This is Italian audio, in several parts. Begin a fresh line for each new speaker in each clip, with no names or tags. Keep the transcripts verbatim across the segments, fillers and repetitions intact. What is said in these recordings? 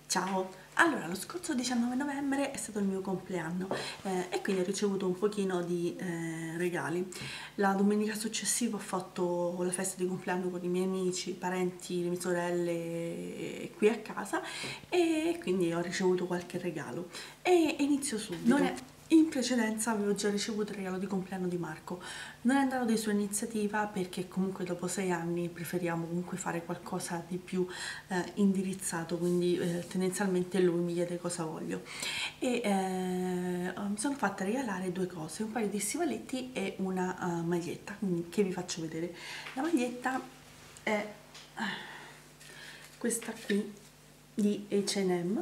Ciao! Allora, lo scorso diciannove novembre è stato il mio compleanno eh, e quindi ho ricevuto un pochino di eh, regali. La domenica successiva ho fatto la festa di compleanno con i miei amici, parenti, le mie sorelle eh, qui a casa e quindi ho ricevuto qualche regalo. E inizio subito. Non è... In precedenza avevo già ricevuto il regalo di compleanno di Marco. Non è andato di sua iniziativa perché comunque dopo sei anni preferiamo comunque fare qualcosa di più eh, indirizzato, quindi eh, tendenzialmente lui mi chiede cosa voglio. E eh, mi sono fatta regalare due cose, un paio di stivaletti e una uh, maglietta, quindi, che vi faccio vedere. La maglietta è questa qui di H and M.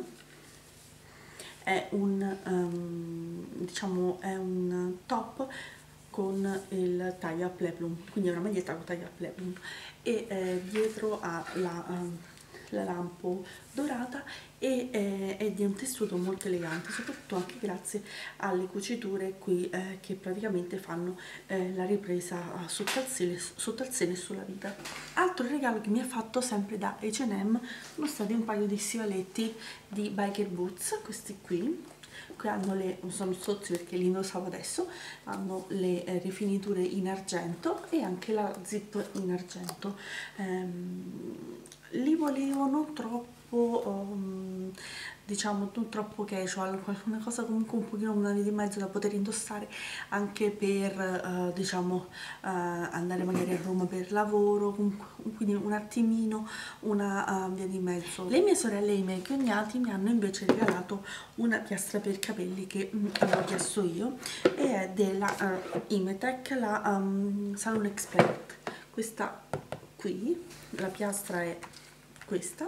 È un, um, diciamo, è un top con il taglio a pleblum, quindi è una maglietta con taglio a pleblum e eh, dietro ha la, um, la lampo dorata e eh, è di un tessuto molto elegante, soprattutto anche grazie alle cuciture qui eh, che praticamente fanno eh, la ripresa sotto al seno, sotto al seno e sulla vita. Altro regalo che mi ha fatto sempre da H and M sono stati un paio di stivaletti di biker boots, questi qui. Qui hanno le, sono sozzi perché li indossavo adesso, hanno le eh, rifiniture in argento e anche la zip in argento. Ehm, li volevo non troppo, um, diciamo, non troppo casual, una cosa comunque un pochino una via di mezzo da poter indossare anche per, uh, diciamo, uh, andare magari a Roma per lavoro, comunque, quindi un attimino una uh, via di mezzo. Le mie sorelle e i miei cognati mi hanno invece regalato una piastra per capelli che mm, avevo chiesto io e è della uh, Imetech, la um, Salon Expert. Questa qui, la piastra è questa,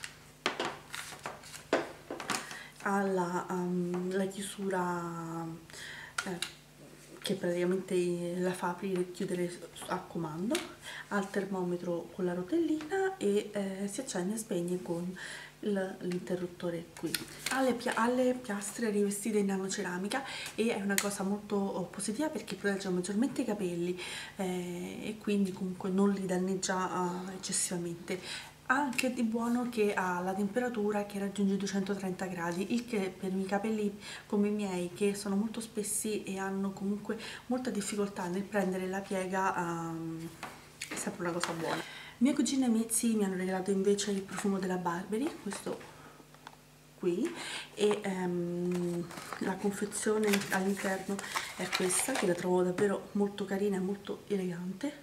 ha la, um, la chiusura eh, che praticamente la fa aprire e chiudere a comando, ha il termometro con la rotellina e eh, si accende e spegne con l'interruttore qui. Ha le, pia ha le piastre rivestite in nanoceramica e è una cosa molto positiva perché protegge maggiormente i capelli eh, e quindi comunque non li danneggia uh, eccessivamente. Ha anche di buono che ha la temperatura che raggiunge duecentotrenta gradi, il che per i capelli come i miei, che sono molto spessi e hanno comunque molta difficoltà nel prendere la piega, um, è sempre una cosa buona. Mia cugina e miei zii mi hanno regalato invece il profumo della Burberry, questo qui, e um, la confezione all'interno è questa, che la trovo davvero molto carina e molto elegante.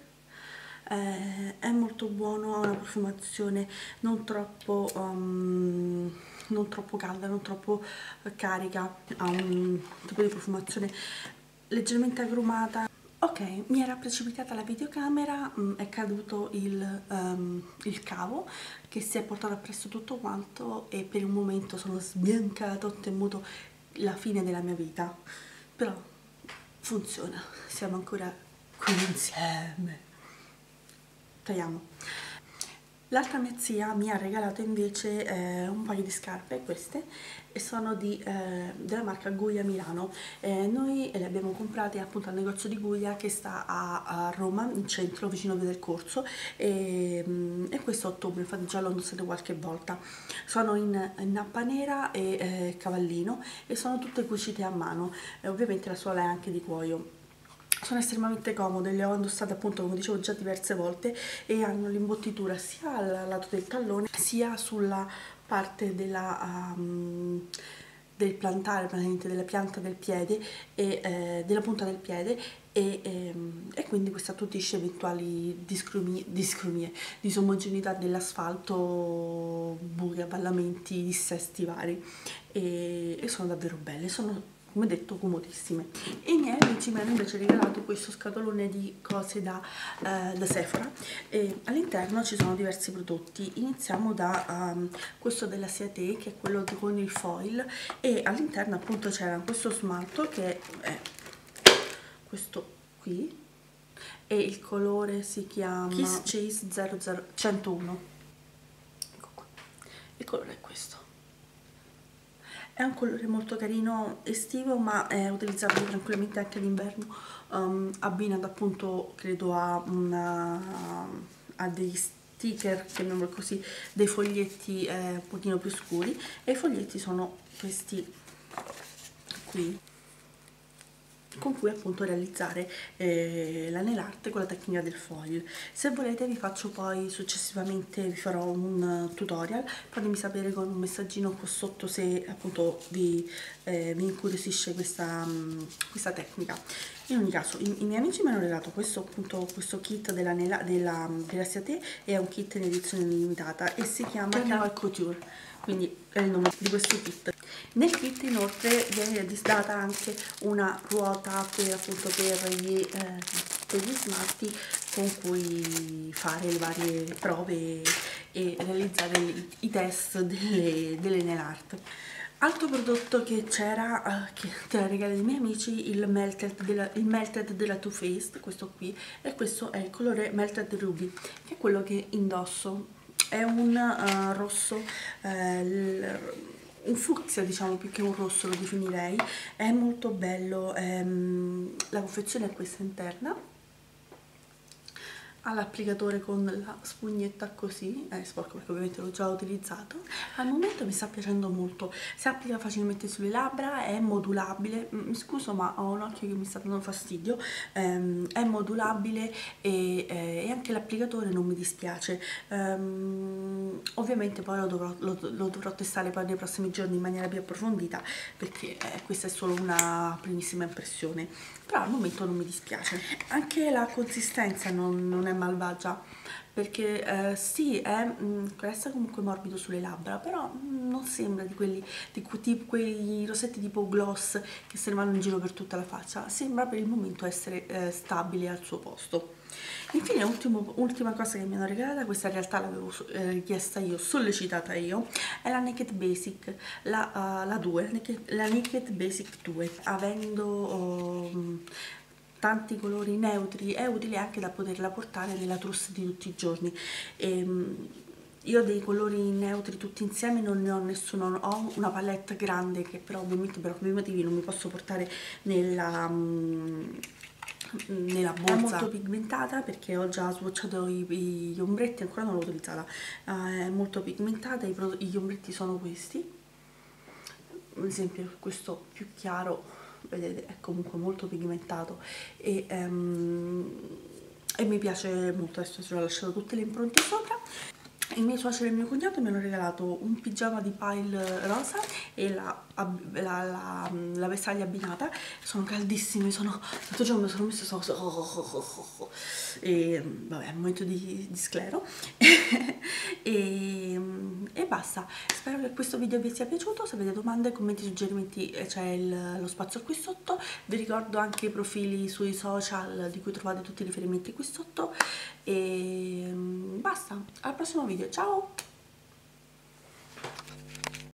Eh, è molto buono, ha una profumazione non troppo, um, non troppo calda, non troppo carica, ha un tipo di profumazione leggermente agrumata. Ok, mi era precipitata la videocamera, mh, è caduto il, um, il cavo che si è portato appresso tutto quanto e per un momento sono sbiancata, ho temuto la fine della mia vita, però funziona, siamo ancora qui insieme. Tagliamo. L'altra mia zia mi ha regalato invece eh, un paio di scarpe, queste, e sono di, eh, della marca Guglia Milano. Eh, noi le abbiamo comprate appunto al negozio di Guglia che sta a, a Roma, in centro, vicino via del Corso, e, e questo ottobre, infatti già l'ho indossato qualche volta. Sono in, in nappa nera e eh, cavallino e sono tutte cucite a mano, e ovviamente la suola è anche di cuoio. Sono estremamente comode, le ho indossate appunto come dicevo già diverse volte e hanno l'imbottitura sia al lato del tallone sia sulla parte della, um, del plantare, praticamente della pianta del piede e eh, della punta del piede e, ehm, e quindi questo attutisce eventuali discromie, discromie disomogeneità dell'asfalto, buchi, avvallamenti, dissesti vari e, e sono davvero belle, sono come detto comodissime. E i miei amici mi hanno invece regalato questo scatolone di cose da, eh, da Sephora e all'interno ci sono diversi prodotti. Iniziamo da um, questo della Ciate, che è quello con il foil, e all'interno appunto c'era questo smalto che è questo qui e il colore si chiama Kiss Cheese zero zero centouno. Ecco qua. Il colore è questo. È un colore molto carino estivo, ma è utilizzabile tranquillamente anche d'inverno, um, abbinato appunto credo a, una, a degli sticker, chiamiamolo così, dei foglietti eh, un pochino più scuri, e i foglietti sono questi qui, con cui appunto realizzare eh, la nail art con la tecnica del foil. Se volete vi faccio poi successivamente, vi farò un uh, tutorial, fatemi sapere con un messaggino qua sotto se appunto vi, eh, vi incuriosisce questa, um, questa tecnica. In ogni caso i, i miei amici mi hanno regalato questo, appunto, questo kit della, della, della, della Ciaté, è un kit in edizione limitata e si chiama Carnival Couture, quindi è il nome di questo kit. Nel kit inoltre viene data anche una ruota per, appunto, per, gli, eh, per gli smalti con cui fare le varie prove e realizzare i, i test delle, delle nail art. Altro prodotto che c'era, uh, che tra i regali dei miei amici, il Melted della, il melted della Too Faced, questo qui, e questo è il colore Melted Ruby, che è quello che indosso. È un uh, rosso, uh, un fucsia, diciamo, più che un rosso lo definirei. È molto bello, ehm, la confezione è questa interna, ha l'applicatore con la spugnetta così, è sporco perché ovviamente l'ho già utilizzato. Al momento mi sta piacendo molto, si applica facilmente sulle labbra, è modulabile, mi scuso ma ho un occhio che mi sta dando fastidio, ehm, è modulabile e, eh, e anche l'applicatore non mi dispiace. Um, ovviamente poi lo dovrò, lo, lo dovrò testare poi nei prossimi giorni in maniera più approfondita, perché eh, questa è solo una primissima impressione, però al momento non mi dispiace. Anche la consistenza non, non è malvagia, perché eh, sì, è, mh, resta comunque morbido sulle labbra, però mh, non sembra di quelli, di que, tipo, quei rossetti tipo gloss che se ne vanno in giro per tutta la faccia, sembra per il momento essere eh, stabile al suo posto. Infine, ultimo, ultima cosa che mi hanno regalata, questa in realtà l'avevo eh, richiesta io, sollecitata io, è la Naked Basic, la, uh, la due, Naked, la Naked Basic due, avendo um, tanti colori neutri è utile anche da poterla portare nella trousse di tutti i giorni. E, um, io dei colori neutri tutti insieme non ne ho nessuno, ho una palette grande che però ovviamente per ovvi motivi non mi posso portare nella... Um, nella borsa. È molto pigmentata perché ho già swatchato i, gli ombretti, ancora non l'ho utilizzata. Uh, è molto pigmentata, i, gli ombretti sono questi, ad esempio questo più chiaro, vedete, è comunque molto pigmentato e, um, e mi piace molto. Adesso ci ho lasciato tutte le impronte sopra. I miei suoceri e il mio cognato mi hanno regalato un pigiama di pile rosa e la, la, la, la vestaglia abbinata. Sono caldissimi, sono, l'altro giorno mi sono messa so, oh, oh, oh, oh. E vabbè, è un momento di, di sclero e, e basta. Spero che questo video vi sia piaciuto. Se avete domande, commenti, suggerimenti, c'è lo spazio qui sotto. Vi ricordo anche i profili sui social di cui trovate tutti i riferimenti qui sotto e basta, al prossimo video, ciao!